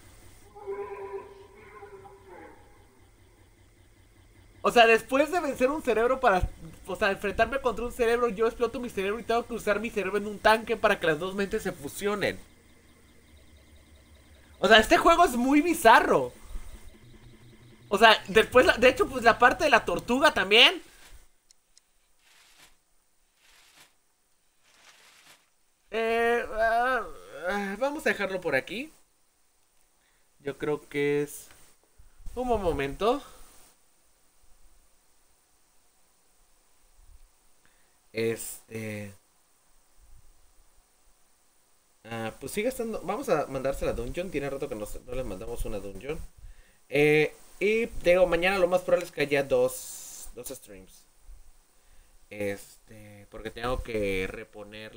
después de vencer un cerebro para... O sea, enfrentarme contra un cerebro, yo exploto mi cerebro y tengo que usar mi cerebro en un tanque para que las dos mentes se fusionen. O sea, este juego es muy bizarro. O sea, después, de hecho, pues la parte de la tortuga también. Vamos a dejarlo por aquí. Yo creo que es un buen momento. Pues sigue estando. Vamos a mandársela a Dungeon. Tiene rato que no les mandamos una Dungeon. Y digo, mañana lo más probable es que haya dos streams. Porque tengo que reponer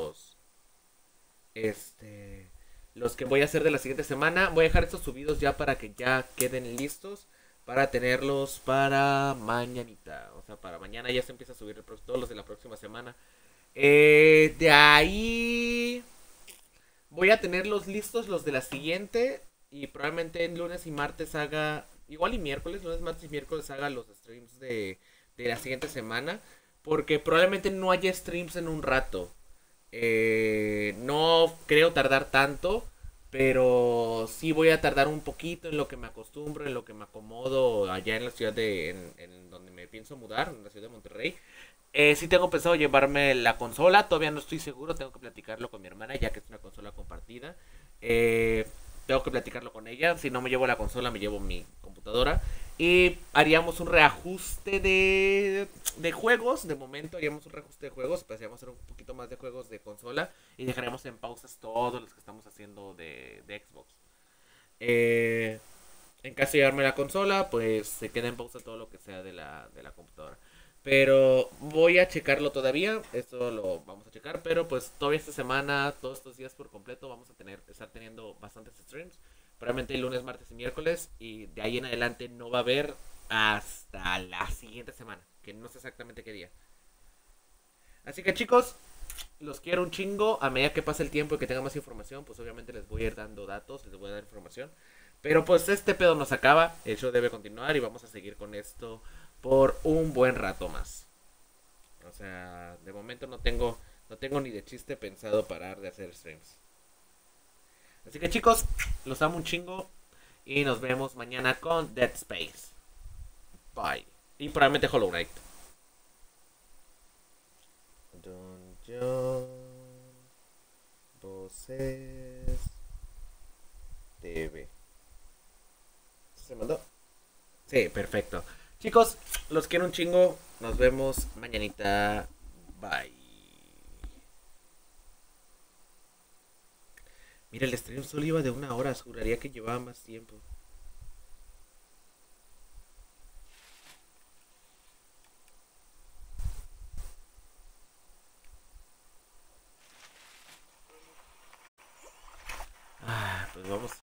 los que voy a hacer de la siguiente semana. Voy a dejar estos subidos ya para que ya queden listos para tenerlos para mañanita. O sea, para mañana ya se empieza a subir todos los de la próxima semana. De ahí voy a tenerlos listos los de la siguiente. Y probablemente en lunes y martes haga... Igual y miércoles, lunes, martes y miércoles haga los streams de la siguiente semana. Porque probablemente no haya streams en un rato. No creo tardar tanto. Pero sí voy a tardar un poquito en lo que me acostumbro, en lo que me acomodo allá en la ciudad en donde me pienso mudar, en la ciudad de Monterrey. Sí tengo pensado llevarme la consola, todavía no estoy seguro, tengo que platicarlo con mi hermana, ya que es una consola compartida. Tengo que platicarlo con ella, si no me llevo la consola me llevo mi computadora. Y haríamos un reajuste de juegos. De momento haríamos un reajuste de juegos. Pasaríamos a hacer un poquito más de juegos de consola. Y dejaremos en pausas todos los que estamos haciendo de Xbox. En caso de llevarme la consola, pues se queda en pausa todo lo que sea de la computadora. Pero voy a checarlo todavía. Esto lo vamos a checar. Pero pues todavía esta semana, todos estos días por completo, vamos a estar teniendo bastantes streams. Probablemente el lunes, martes y miércoles. Y de ahí en adelante no va a haber hasta la siguiente semana. Que no sé exactamente qué día. Así que chicos, los quiero un chingo. A medida que pase el tiempo y que tenga más información, pues obviamente les voy a ir dando datos, les voy a dar información. Pero pues este pedo no se acaba. El show debe continuar y vamos a seguir con esto por un buen rato más. O sea, de momento no tengo ni de chiste pensado parar de hacer streams. Así que chicos, los amo un chingo. Y nos vemos mañana con Dead Space. Bye. Y probablemente Hollow Knight. Dungeon Voces TV. ¿Se mandó? Sí, perfecto. Chicos, los quiero un chingo. Nos vemos mañanita. Bye. Mira, el stream solo iba de 1 hora. Juraría que llevaba más tiempo. Pues vamos.